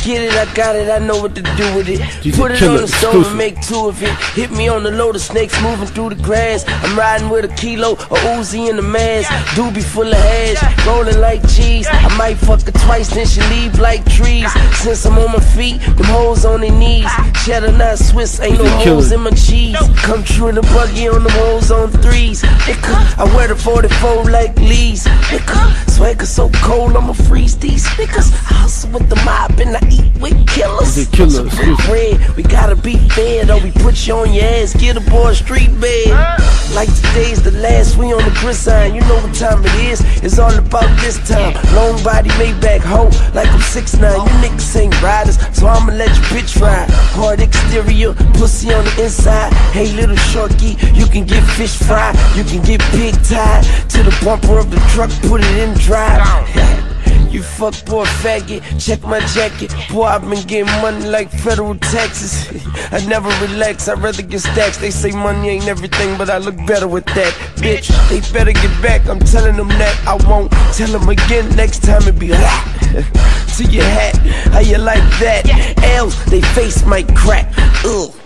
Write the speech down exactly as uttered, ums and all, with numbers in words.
get it, I got it, I know what to do with it. D J Put it Killer on the stove exclusive. and make two of it. Hit me on the load of snakes moving through the grass. I'm riding with a kilo of Uzi in the mask. Doobie full of hash, rolling like cheese. I might fuck her twice, then she leave like trees. Since I'm on my feet, them hoes on their knees. Cheddar not Swiss, ain't no holes in my cheese. Come true in the buggy on the hoes on threes. I wear the forty-four like Lee's. Swagger so cold, I'ma freeze these niggas. I hustle with the mob and I eat with killers. D J Killer Red, we gotta be fair though. We put you on your ass, get a boy street bed. Like today's the last, we on the gridiron. You know what time it is, it's all about this time. Long body, Maybach, hoe, like I'm six nine. You niggas ain't riders, so I'ma let your bitch ride. Hard exterior, pussy on the inside. Hey little shorty, you can get fish fried. You can get pig tied to the bumper of the truck, put it in drive. You fuck boy faggot, check my jacket. Boy, I've been getting money like federal taxes. I never relax, I'd rather get stacks. They say money ain't everything, but I look better with that. Bitch, they better get back, I'm telling them that. I won't tell them again, next time it be hot. To your hat, how you like that? L's, they face might crack. Ugh.